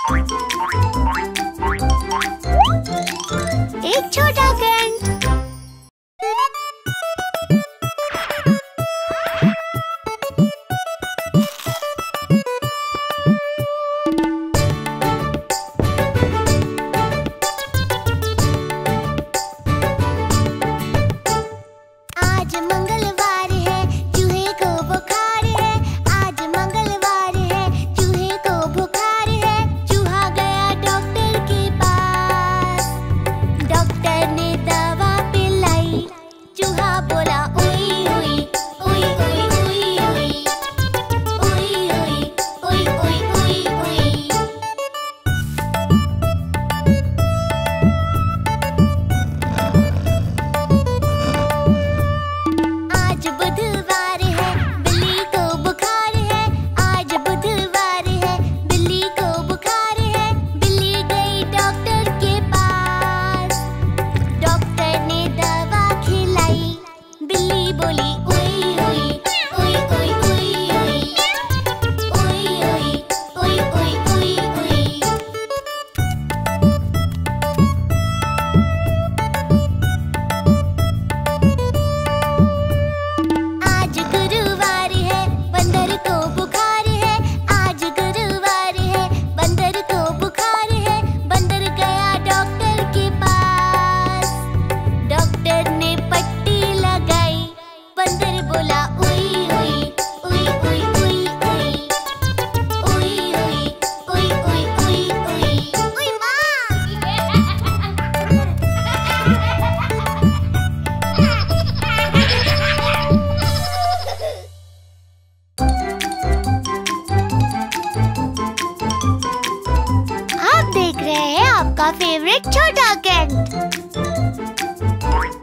एक छोटा कैंट। आज मंगलवार है, चूहे को बुखार है। आज मंगलवार है, चूहे को बुखार है। चूहा गया डॉक्टर के पास। डॉक्टर ने दवा पिलाई। चूहा बोला ओई ओई ओई ओई ओई ओई ओई ओई ओई ओई ओई। आज बुधवार है, बिल्ली को बुखार है। आज बुधवार है, बिल्ली को बुखार है। बिल्ली गई डॉक्टर के पास। डॉक्टर ने दवा खिलाई। बिल्ली बोली ओई ओई ओई ओई ओई ओई ओई ओई ओई ओई ओई। आज गुरुवार है, बंदर को बुखार है। आज गुरुवार है, बंदर को बुखार है। बंदर गया डॉक्टर के पास। डॉक्टर ने पट्टी लगाई। बंदर बोला ओई ओई ओई ओई ओई ओई ओई ओई ओई ओई ओई ओई आप देख रहे हैं आपका फेवरेट छोटा कैंट।